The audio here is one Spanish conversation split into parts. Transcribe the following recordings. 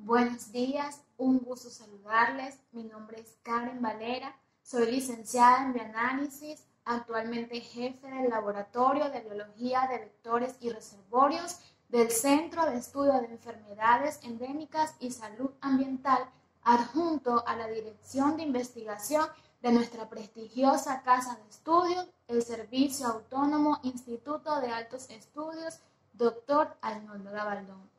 Buenos días, un gusto saludarles. Mi nombre es Karen Valera, soy licenciada en Bioanálisis, actualmente jefe del Laboratorio de Biología de Vectores y Reservorios del Centro de Estudio de Enfermedades Endémicas y Salud Ambiental, adjunto a la Dirección de Investigación de nuestra prestigiosa Casa de Estudios, el Servicio Autónomo Instituto de Altos Estudios, Dr. Arnoldo Gabaldón.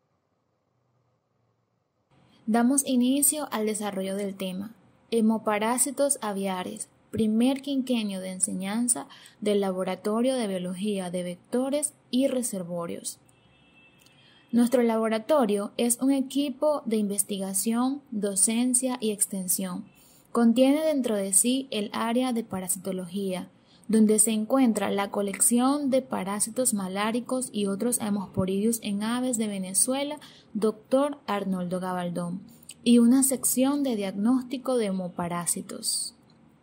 Damos inicio al desarrollo del tema, hemoparásitos aviares, primer quinquenio de enseñanza del Laboratorio de Biología de Vectores y Reservorios. Nuestro laboratorio es un equipo de investigación, docencia y extensión. Contiene dentro de sí el área de parasitología, donde se encuentra la colección de parásitos maláricos y otros hemosporidios en aves de Venezuela, Dr. Arnoldo Gabaldón, y una sección de diagnóstico de hemoparásitos.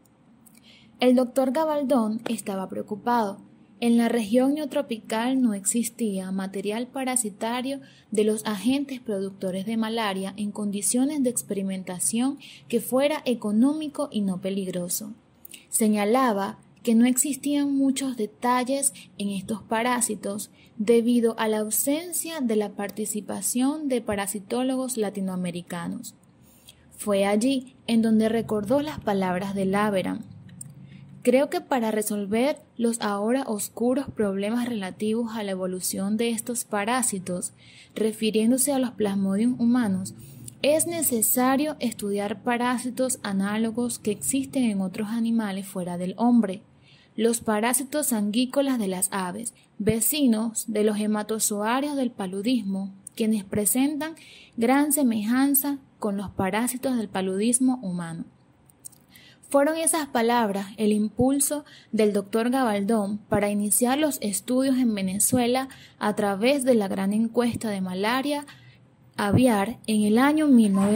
El Dr. Gabaldón estaba preocupado. En la región neotropical no existía material parasitario de los agentes productores de malaria en condiciones de experimentación que fuera económico y no peligroso. Señalaba que no existían muchos detalles en estos parásitos debido a la ausencia de la participación de parasitólogos latinoamericanos. Fue allí en donde recordó las palabras de Laveran. Creo que para resolver los ahora oscuros problemas relativos a la evolución de estos parásitos, refiriéndose a los plasmodium humanos, es necesario estudiar parásitos análogos que existen en otros animales fuera del hombre. Los parásitos sanguícolas de las aves, vecinos de los hematozoarios del paludismo, quienes presentan gran semejanza con los parásitos del paludismo humano. Fueron esas palabras el impulso del Dr. Gabaldón para iniciar los estudios en Venezuela a través de la gran encuesta de malaria aviar en el año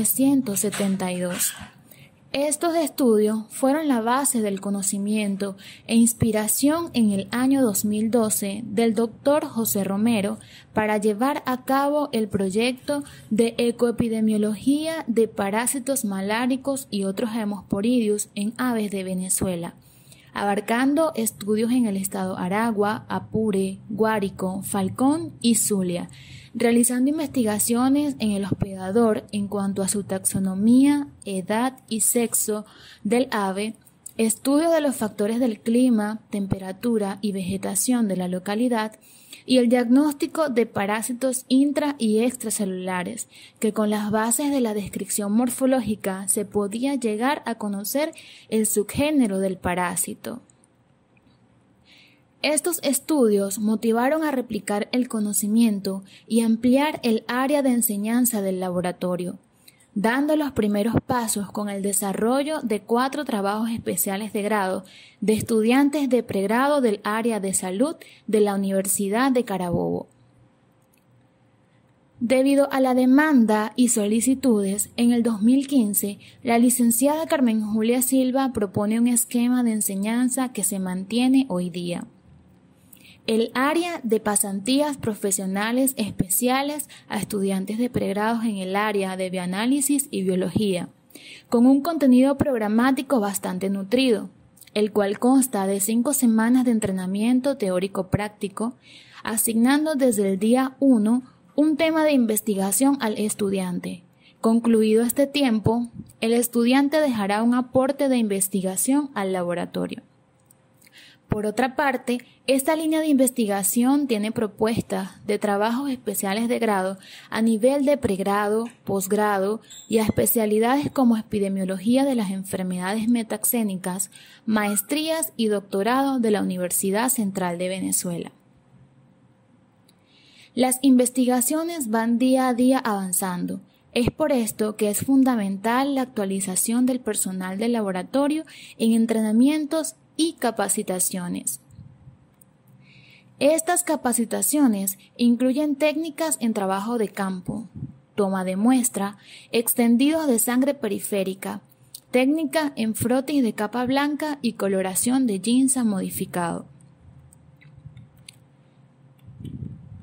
1972. Estos estudios fueron la base del conocimiento e inspiración en el año 2012 del Dr. José Romero para llevar a cabo el proyecto de ecoepidemiología de parásitos maláricos y otros hemosporidios en aves de Venezuela, abarcando estudios en el estado Aragua, Apure, Guárico, Falcón y Zulia, realizando investigaciones en el hospedador en cuanto a su taxonomía, edad y sexo del ave, estudio de los factores del clima, temperatura y vegetación de la localidad y el diagnóstico de parásitos intra y extracelulares, que con las bases de la descripción morfológica se podía llegar a conocer el subgénero del parásito. Estos estudios motivaron a replicar el conocimiento y ampliar el área de enseñanza del laboratorio, dando los primeros pasos con el desarrollo de 4 trabajos especiales de grado de estudiantes de pregrado del área de salud de la Universidad de Carabobo. Debido a la demanda y solicitudes, en el 2015, la licenciada Carmen Julia Silva propone un esquema de enseñanza que se mantiene hoy día. El área de pasantías profesionales especiales a estudiantes de pregrados en el área de bioanálisis y biología, con un contenido programático bastante nutrido, el cual consta de 5 semanas de entrenamiento teórico-práctico, asignando desde el día 1 un tema de investigación al estudiante. Concluido este tiempo, el estudiante dejará un aporte de investigación al laboratorio. Por otra parte, esta línea de investigación tiene propuestas de trabajos especiales de grado a nivel de pregrado, posgrado y a especialidades como epidemiología de las enfermedades metaxénicas, maestrías y doctorado de la Universidad Central de Venezuela. Las investigaciones van día a día avanzando. Es por esto que es fundamental la actualización del personal del laboratorio en entrenamientos y capacitaciones. Estas capacitaciones incluyen técnicas en trabajo de campo, toma de muestra, extendidos de sangre periférica, técnica en frotis de capa blanca y coloración de ginseng modificado.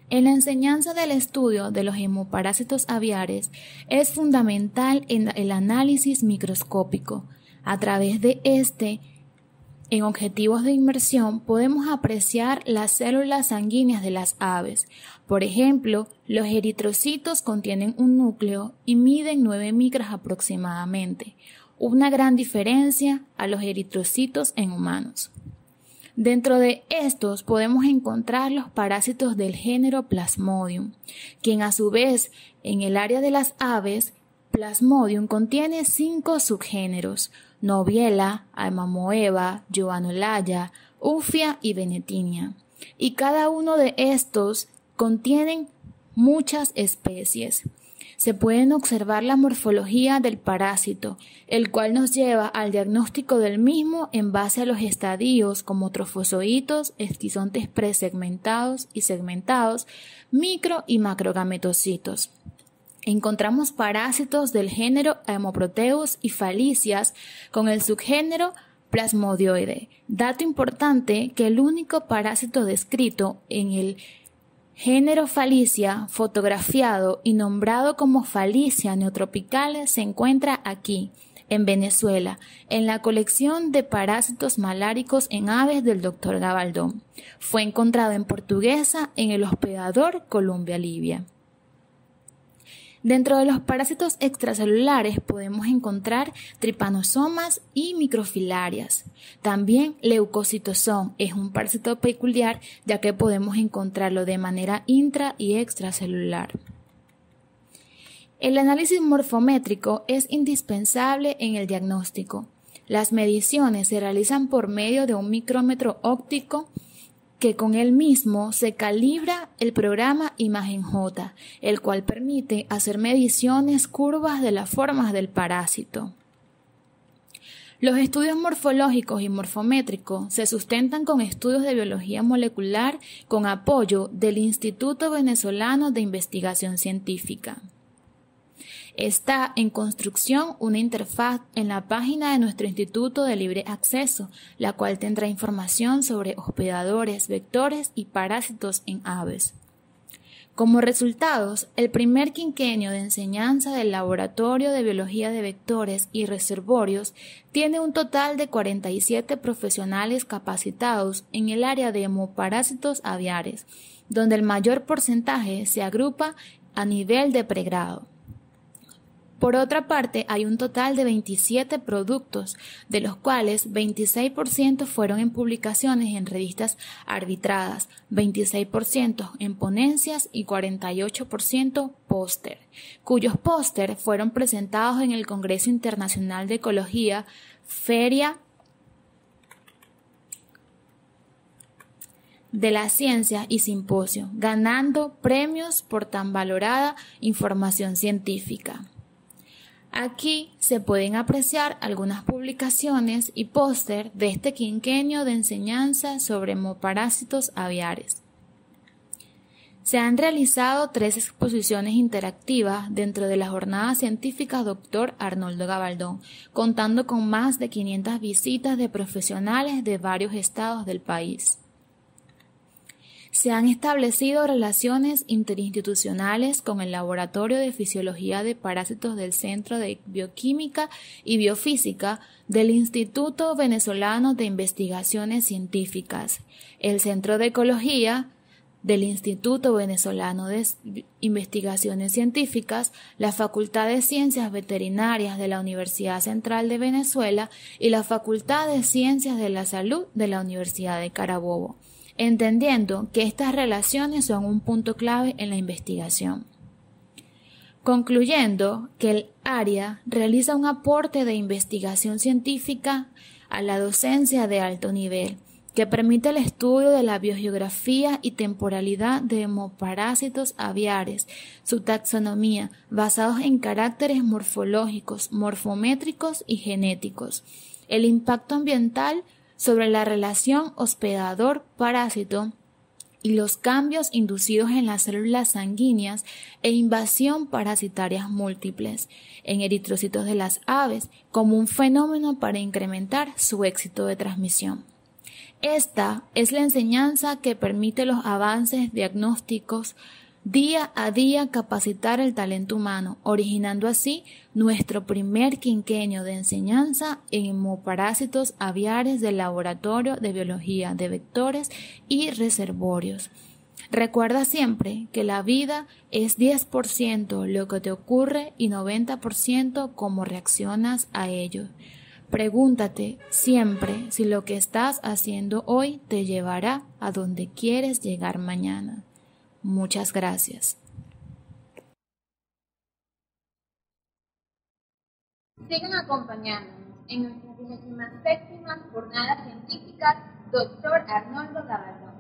En la enseñanza del estudio de los hemoparásitos aviares es fundamental el análisis microscópico. A través de en objetivos de inmersión podemos apreciar las células sanguíneas de las aves. Por ejemplo, los eritrocitos contienen un núcleo y miden 9 micras aproximadamente, una gran diferencia a los eritrocitos en humanos. Dentro de estos podemos encontrar los parásitos del género Plasmodium, quien a su vez en el área de las aves, Plasmodium contiene 5 subgéneros: Noviella, Haemomoeba, Johanolaya, Ufia y Venetinia, y cada uno de estos contienen muchas especies. Se pueden observar la morfología del parásito, el cual nos lleva al diagnóstico del mismo en base a los estadios como trofozoitos, esquizontes presegmentados y segmentados, micro y macrogametocitos. Encontramos parásitos del género Haemoproteus y Falicias con el subgénero Plasmodioide. Dato importante que el único parásito descrito en el género Falicia, fotografiado y nombrado como Falicia neotropical, se encuentra aquí, en Venezuela, en la colección de parásitos maláricos en aves del Dr. Gabaldón. Fue encontrado en Portuguesa en el hospedador Columbia Libia. Dentro de los parásitos extracelulares podemos encontrar tripanosomas y microfilarias. También leucocitosón es un parásito peculiar, ya que podemos encontrarlo de manera intra y extracelular. El análisis morfométrico es indispensable en el diagnóstico. Las mediciones se realizan por medio de un micrómetro óptico que con él mismo se calibra el programa Imagen-J, el cual permite hacer mediciones curvas de las formas del parásito. Los estudios morfológicos y morfométricos se sustentan con estudios de biología molecular con apoyo del Instituto Venezolano de Investigación Científica. Está en construcción una interfaz en la página de nuestro Instituto de Libre Acceso, la cual tendrá información sobre hospedadores, vectores y parásitos en aves. Como resultados, el primer quinquenio de enseñanza del Laboratorio de Biología de Vectores y Reservorios tiene un total de 47 profesionales capacitados en el área de hemoparásitos aviares, donde el mayor porcentaje se agrupa a nivel de pregrado. Por otra parte, hay un total de 27 productos, de los cuales 26% fueron en publicaciones en revistas arbitradas, 26% en ponencias y 48% póster, cuyos póster fueron presentados en el Congreso Internacional de Ecología, Feria de la Ciencia y Simposio, ganando premios por tan valorada información científica. Aquí se pueden apreciar algunas publicaciones y póster de este quinquenio de enseñanza sobre hemoparásitos aviares. Se han realizado 3 exposiciones interactivas dentro de la jornada científica Dr. Arnoldo Gabaldón, contando con más de 500 visitas de profesionales de varios estados del país. Se han establecido relaciones interinstitucionales con el Laboratorio de Fisiología de Parásitos del Centro de Bioquímica y Biofísica del Instituto Venezolano de Investigaciones Científicas, el Centro de Ecología del Instituto Venezolano de Investigaciones Científicas, la Facultad de Ciencias Veterinarias de la Universidad Central de Venezuela y la Facultad de Ciencias de la Salud de la Universidad de Carabobo, entendiendo que estas relaciones son un punto clave en la investigación. Concluyendo que el área realiza un aporte de investigación científica a la docencia de alto nivel, que permite el estudio de la biogeografía y temporalidad de hemoparásitos aviares, su taxonomía, basados en caracteres morfológicos, morfométricos y genéticos, el impacto ambiental sobre la relación hospedador-parásito y los cambios inducidos en las células sanguíneas e invasión parasitarias múltiples en eritrocitos de las aves como un fenómeno para incrementar su éxito de transmisión. Esta es la enseñanza que permite los avances diagnósticos día a día capacitar el talento humano, originando así nuestro primer quinquenio de enseñanza en hemoparásitos aviares del Laboratorio de Biología de Vectores y Reservorios. Recuerda siempre que la vida es 10% lo que te ocurre y 90% cómo reaccionas a ello. Pregúntate siempre si lo que estás haciendo hoy te llevará a donde quieres llegar mañana. Muchas gracias. Sigan acompañándonos en nuestras 27ª jornadas científicas, Dr. Arnoldo Gabaldón.